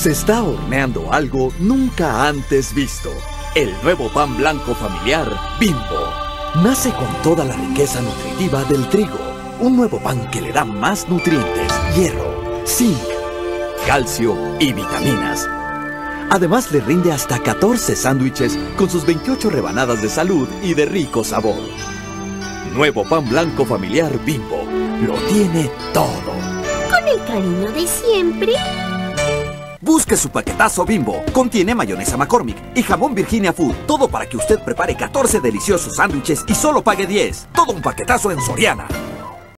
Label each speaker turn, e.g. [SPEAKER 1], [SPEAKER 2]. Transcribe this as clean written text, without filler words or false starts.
[SPEAKER 1] Se está horneando algo nunca antes visto. El nuevo pan blanco familiar Bimbo. Nace con toda la riqueza nutritiva del trigo. Un nuevo pan que le da más nutrientes, hierro, zinc, calcio y vitaminas. Además le rinde hasta 14 sándwiches con sus 28 rebanadas de salud y de rico sabor. Nuevo pan blanco familiar Bimbo. Lo tiene todo.
[SPEAKER 2] Con el cariño de siempre.
[SPEAKER 1] Busque su paquetazo Bimbo. Contiene mayonesa McCormick y jamón Virginia Food. Todo para que usted prepare 14 deliciosos sándwiches y solo pague 10. Todo un paquetazo en Soriana.